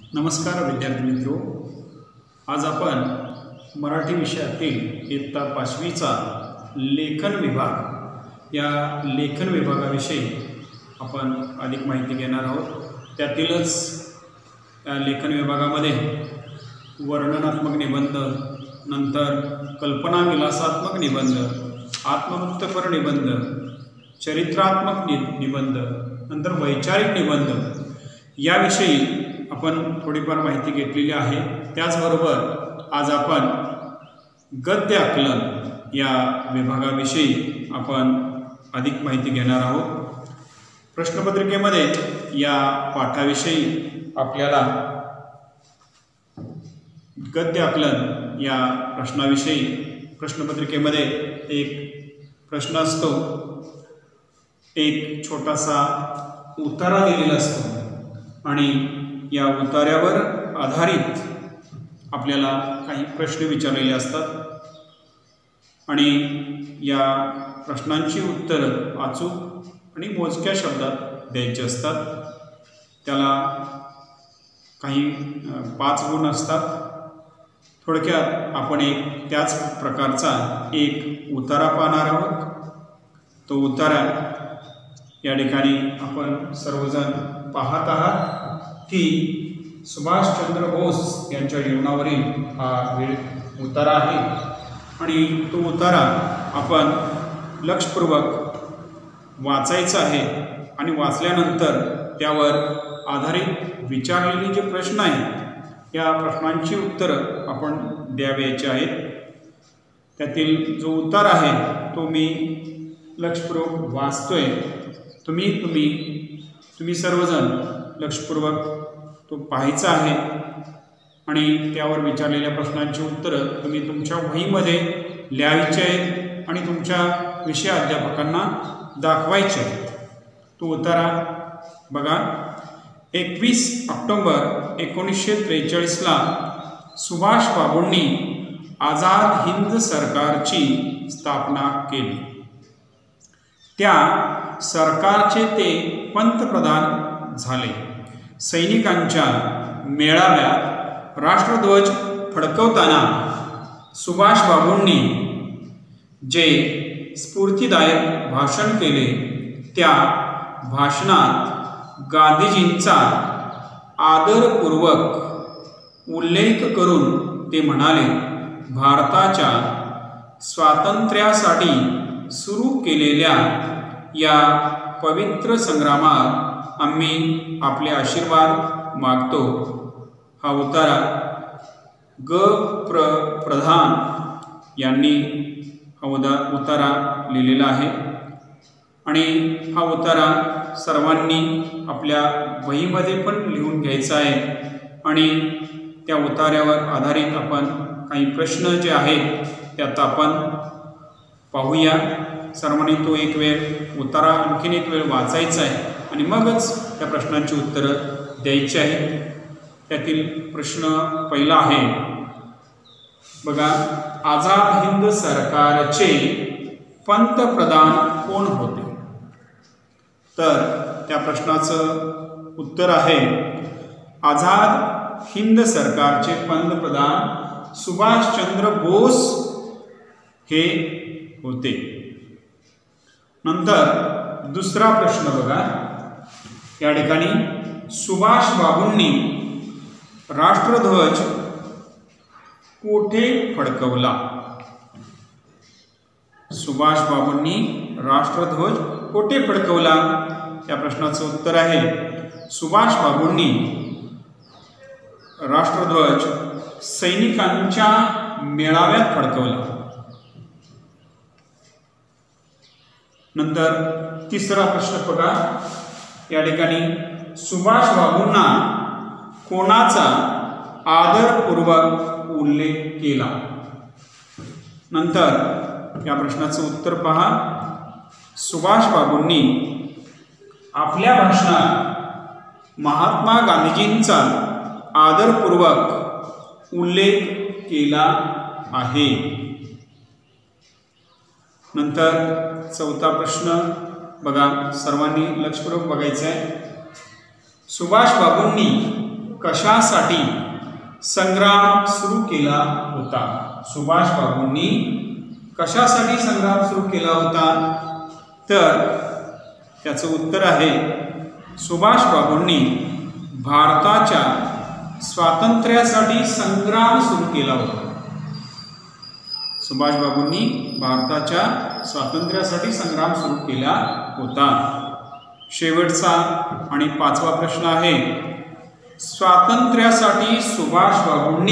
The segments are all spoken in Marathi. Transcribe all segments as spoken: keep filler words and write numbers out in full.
नमस्कार विद्यार्थी मित्रो, आज आपण मराठी विषयातील इयत्ता पाचवीचा लेखन विभाग या लेखन विभागाविषयी आपण अधिक माहिती घेणार आहोत। त्यातीलच या लेखन विभागामध्ये वर्णनात्मक निबंध, नंतर कल्पना विलासात्मक निबंध, आत्मवृत्तपर निबंध, चरित्रात्मक नि निबंध, नंतर वैचारिक निबंध याविषयी आपण थोडीफार माहिती घेतलेली आहे। त्याचबरोबर आज आपण गद्य आकलन या विभागाविषयी आपण अधिक माहिती घेणार आहोत। प्रश्नपत्रिकेमध्ये या पाठाविषयी आपल्याला गद्य आकलन या प्रश्नाविषयी प्रश्नपत्रिकेमध्ये एक प्रश्न असतो, एक छोटासा उतारा दिलेला असतो आणि या उतार्यावर आधारित आपल्याला काही प्रश्न विचारलेले असतात आणि या प्रश्नांची उत्तर अचूक आणि मोजक्या शब्दात द्यायची असतात। त्याला काही पाच गुण असतात। थोडक्यात आपण एक त्याच प्रकारचा एक उतारा पाहणार आहोत। तो उतारा या ठिकाणी आपण सर्वजण पाहत आहात की सुभाषचंद्र बोस यांच्या जीवनावरील हा वेळ उतारा आहे आणि तो उतारा आपण लक्षपूर्वक वाचायचा आहे आणि वाचल्यानंतर त्यावर आधारित विचारलेले जे प्रश्न आहेत या प्रश्नांची उत्तरं आपण द्यावयाची आहेत। त्यातील जो उतार आहे तो मी लक्षपूर्वक वाचतोय। तुम्ही तुम्ही तुम्ही सर्वजण लक्षपूर्वक तो पाहायचा आहे आणि त्यावर विचारलेल्या प्रश्नांची उत्तरं तुम्ही तुमच्या वहीमध्ये लिहायची आहेत आणि तुमच्या विषय अध्यापकांना दाखवायचे आहेत। तो उतारा बघा, एकवीस ऑक्टोबर एकोणीसशे त्रेचाळीसला सुभाषबाबूंनी आझाद हिंद सरकारची स्थापना केली। त्या सरकारचे ते पंतप्रधान झाले। सैनिकांच्या मेळाव्यात राष्ट्रध्वज फडकवताना सुभाषबाबूंनी जे स्फूर्तिदायक भाषण केले त्या भाषणात गांधीजींचा आदरपूर्वक उल्लेख करून ते म्हणाले, भारताच्या स्वातंत्र्यासाठी सुरू केलेल्या या पवित्र संग्रामात आम्ही आपले आशीर्वाद मागतो। हा उतारा ग प्र प्रधान यांनी हा उदा उतारा लिहिलेला आहे आणि हा उतारा सर्वांनी आपल्या वहीमध्ये पण लिहून घ्यायचा आहे आणि त्या उतार्यावर आधारित आपण काही प्रश्न जे आहेत त्यात आपण पाहूया। सर्वांनी तो एक वेळ उतारा आणखीन एक वेळ वाचायचा आहे आणि मगच त्या प्रश्नांची उत्तरं द्यायची आहेत। त्यातील प्रश्न पहिला आहे बघा, आझाद हिंद सरकारचे पंतप्रधान कोण होते? तर त्या प्रश्नाचं उत्तर आहे, आझाद हिंद सरकारचे पंतप्रधान सुभाषचंद्र बोस हे होते। नंतर दुसरा प्रश्न बघा, या ठिकाणी सुभाषबाबूंनी राष्ट्रध्वज कोठे फडकवला? सुभाषबाबूंनी राष्ट्रध्वज कोठे फडकवला? या प्रश्नाचं उत्तर आहे, सुभाषबाबूंनी राष्ट्रध्वज सैनिकांच्या मेळाव्यात फडकवला। नंतर तिसरा प्रश्न बघा, या ठिकाणी सुभाषबाबूंना कोणाचा आदरपूर्वक उल्लेख केला? नंतर या प्रश्नाचं उत्तर पहा, सुभाषबाबूंनी आपल्या भाषणात महात्मा गांधीजींचा आदरपूर्वक उल्लेख केला आहे। नंतर चौथा प्रश्न बघा, सर्वांनी लक्षपूर्वक बघायचा आहे। सुभाषबाबूंनी कशासाठी संग्राम सुरू केला होता? सुभाष बाबूंनी कशासाठी संग्राम सुरू केला होता? तर त्याचं उत्तर आहे सुभाष बाबूंनी भारताच्या स्वातंत्र्यासाठी संग्राम सुरू केला होता. सुभाष बाबूंनी भारताच्या स्वातंत्र्यासाठी संग्राम सुरू केला होता. शेवटचा आणि पाचवा प्रश्न आहे स्वातंत्र्यासाठी सुभाष बाबूंनी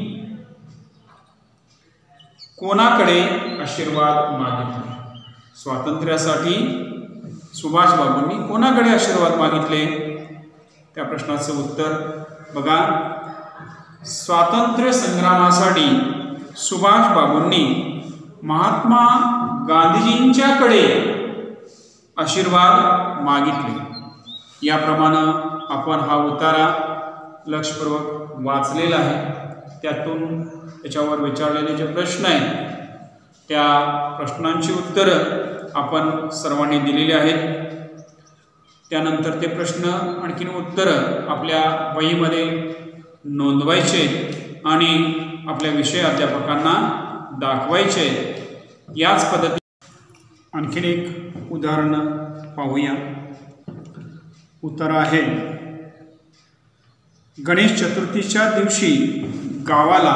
कोणाकडे आशीर्वाद मागितले? स्वातंत्र्यासाठी सुभाष बाबूंनी कोणाकडे आशीर्वाद मागितले? त्या प्रश्नाचं उत्तर बघा. स्वातंत्र्य संग्रामासाठी सुभाष बाबूंनी महात्मा गांधीजींच्याकडे आशीर्वाद मागितले. याप्रमाणे आपण हा उतारा लक्षपूर्वक वाचलेला आहे. त्यातून त्याच्यावर विचारलेले जे प्रश्न आहेत त्या प्रश्नांची उत्तरं आपण सर्वांनी दिलेली आहेत. त्यानंतर ते प्रश्न आणखीन उत्तरं आपल्या वहीमध्ये नोंदवायचे आणि आपल्या विषय अध्यापकांना दाखवायचे. याच पद्धतीने आणखीन एक उदाहरण पाहूया. उत्तर आहे गणेश चतुर्थीच्या दिवशी गावाला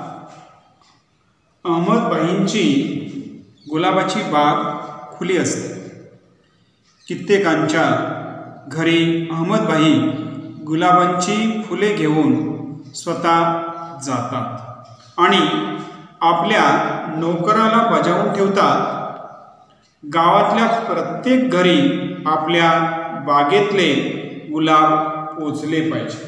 अहमदभाईंची गुलाबाची बाग खुली असते. कित्येकांच्या घरी अहमदभाई गुलाबांची फुले घेऊन स्वतः जातात आणि आपल्या नोकराला बजावून ठेवतात. गावातल्या प्रत्येक घरी आपल्या बागेतले गुलाब पोचले पाहिजे.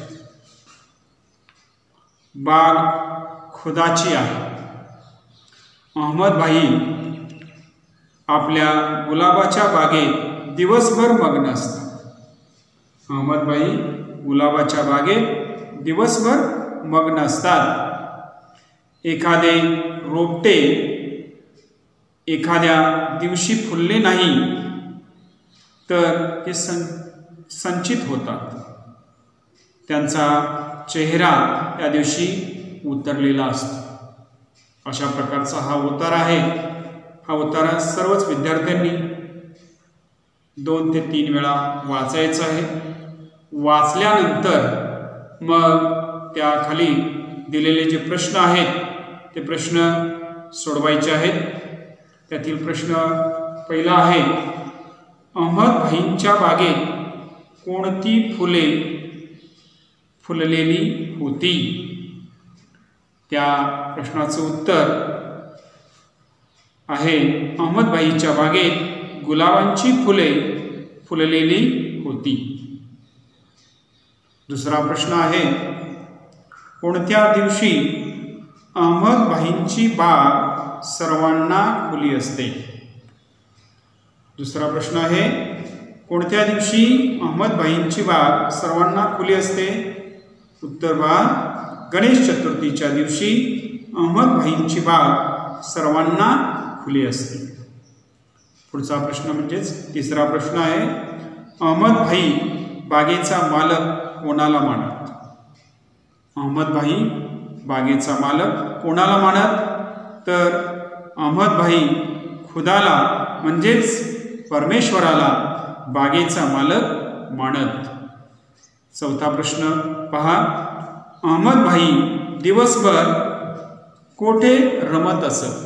बाग खुदाची आहे. अहमदभाई आपल्या गुलाबाच्या बागेत दिवसभर मग्न असतात. अहमदभाई गुलाबाच्या बागेत दिवसभर मग्न असतात. एखादे रोपटे एखाद्या दिवशी फुलले नाही तर ते सं संचित होतात. त्यांचा चेहरा त्या दिवशी उतरलेला असतो. अशा प्रकारचा हा उतारा आहे. हा उतारा सर्वच विद्यार्थ्यांनी दोन ते तीन वेळा वाचायचा आहे. वाचल्यानंतर मग त्या खाली दिलेले जे प्रश्न आहेत ते प्रश्न सोडवायचे आहेत. त्यातील प्रश्न पहिला आहे अहमदभाईंच्या बागेत कोणती फुले फुललेली होती? त्या प्रश्नाचं उत्तर आहे अहमदभाईच्या बागेत गुलाबांची फुले फुललेली होती. दुसरा प्रश्न आहे कोणत्या दिवशी अहमदभाईंची बाग सर्वांना खुली असते? दुसरा प्रश्न आहे कोणत्या दिवशी अहमदभाईंची बाग सर्वांना खुली असते? उत्तर बा गणेश चतुर्थीच्या दिवशी अहमदभाईंची बाग सर्वांना खुली असते. पुढचा प्रश्न म्हणजेच तिसरा प्रश्न आहे अहमदभाई बागेचा मालक कोणाला मानत? अहमदभाई बागेचा मालक कोणाला मानत? तर अहमदभाई खुदाला म्हणजेच परमेश्वराला बागेचा मालक मानत. चौथा प्रश्न पहा अहमदभाई दिवसभर कोठे रमत असत?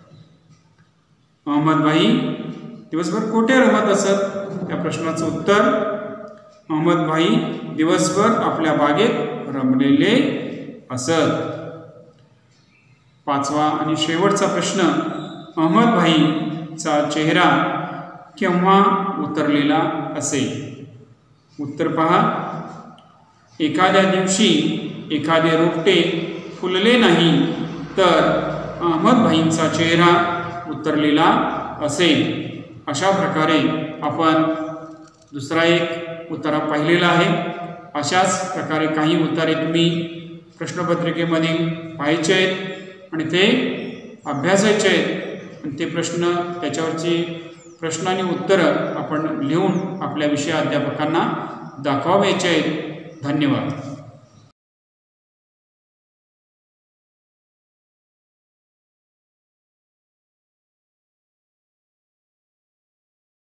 अहमदभाई दिवसभर कोठे रमत असत? त्या प्रश्नाचं उत्तर अहमदभाई दिवसभर आपल्या बागेत रमलेले असत. पाचवा आणि शेवटचा प्रश्न अहमदभाईचा चेहरा केव्हा उतरलेला असे? उत्तर पहा एखाद्या दिवशी एखादे रोपटे फुलले नाही तर अहमदभाईंचा चेहरा उतरलेला असेल. अशा प्रकारे आपण दुसरा एक उतारा पाहिलेला आहे. अशाच प्रकारे काही उतारे तुम्ही प्रश्नपत्रिकेमध्ये पाहायचे आहेत आणि ते अभ्यासायचे आहेत. ते प्रश्न त्याच्यावरची प्रश्न आणि उत्तरं आपण लिहून आपल्या विषय अध्यापकांना दाखवायचे आहेत. धन्यवाद.